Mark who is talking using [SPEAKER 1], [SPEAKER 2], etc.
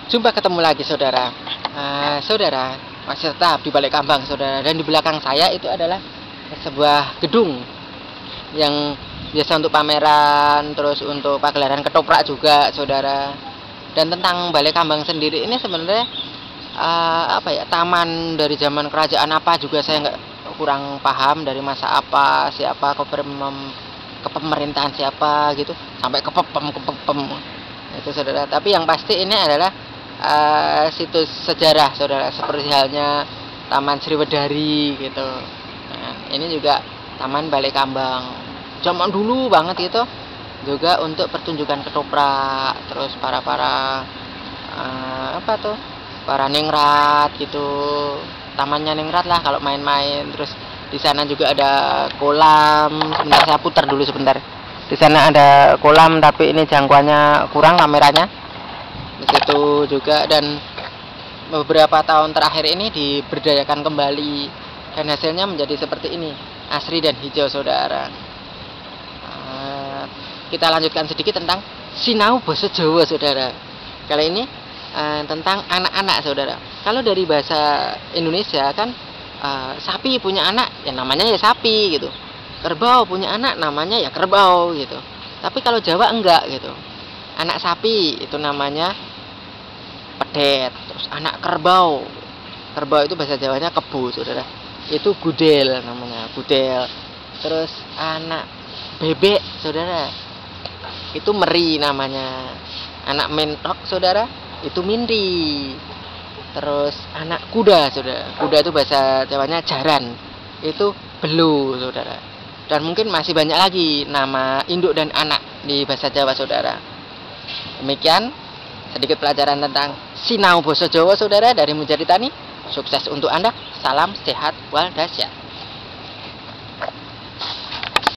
[SPEAKER 1] Jumpa ketemu lagi saudara. Saudara masih tetap di Balik Kambang saudara, dan di belakang saya itu adalah sebuah gedung yang biasa untuk pameran, terus untuk pagelaran ketoprak juga saudara. Dan tentang Balik Kambang sendiri ini sebenarnya taman dari zaman kerajaan apa juga saya nggak kurang paham, dari masa apa, siapa kepemerintahan siapa gitu, sampai kepepem itu saudara. Tapi yang pasti ini adalah situs sejarah saudara, seperti halnya Taman Sriwedari gitu. Nah, ini juga Taman Balik Kambang zaman dulu banget gitu, juga untuk pertunjukan ketoprak, terus para para ningrat gitu. Tamannya ningrat lah kalau main-main. Terus di sana juga ada kolam. Sebentar saya putar dulu sebentar. Di sana ada kolam, tapi ini jangkauannya kurang kameranya. Di situ juga, dan beberapa tahun terakhir ini diberdayakan kembali, dan hasilnya menjadi seperti ini, asri dan hijau saudara. Kita lanjutkan sedikit tentang sinau basa Jawa saudara. Kali ini tentang anak-anak saudara. Kalau dari bahasa Indonesia kan sapi punya anak ya namanya ya sapi gitu. Kerbau punya anak namanya ya kerbau gitu. Tapi kalau Jawa enggak gitu. Anak sapi itu namanya pedet. Terus anak kerbau. Kerbau itu bahasa Jawanya kebo saudara. Itu gudel namanya, gudel. Terus anak bebek saudara, itu meri namanya. Anak mentok saudara, itu mindi. Terus anak kuda saudara, kuda itu bahasa Jawanya jaran, itu belu saudara. Dan mungkin masih banyak lagi nama induk dan anak di bahasa Jawa saudara. Demikian sedikit pelajaran tentang sinau basa Jawa saudara dari Mujadi Tani. Sukses untuk Anda, salam sehat wal dahsyat.